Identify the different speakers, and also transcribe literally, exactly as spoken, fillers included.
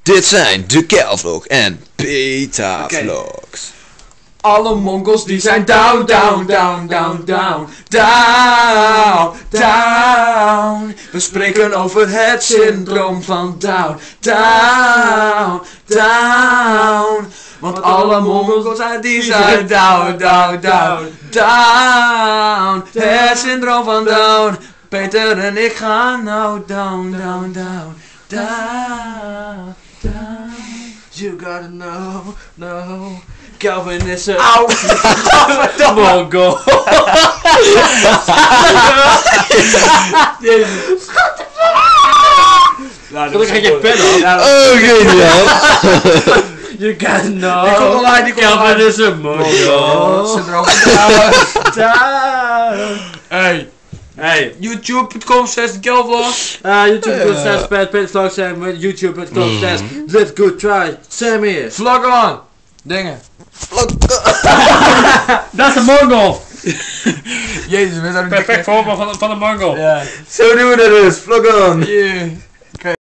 Speaker 1: Dit zijn de Kelvlog en Beta Vlogs.
Speaker 2: Alle Mongols die zijn down, down, down, down, down, down, down. We spreken over het syndroom van Down, down, down. Want alle Mongols zijn die zijn down, down, down, down. Het syndroom van Down. Peter en ik gaan nou down, down, down, down, down. You gotta know, know. Kelvin is een Auw! Mongol!
Speaker 3: Nou, dan krijg je pen op.
Speaker 1: Oh, geniaal!
Speaker 3: You gotta know.
Speaker 2: Ik kom al uit, die
Speaker 3: Kelvin is een Mongol.
Speaker 2: Syndroom van Down. Hey.
Speaker 3: Hey.
Speaker 2: YouTube punt com slash Kelvlog.
Speaker 3: Uh, YouTube punt com slash Petvlogs en YouTube punt com slash Let's Go Try Semir.
Speaker 2: Vlog on! Dingen.
Speaker 3: Dat is de Mongol!
Speaker 2: Jezus, we zijn een
Speaker 3: Perfect voorbeeld van, van de Mongol.
Speaker 2: Ja.
Speaker 1: Zo doen we dat dus, vlog on!
Speaker 2: Yeah.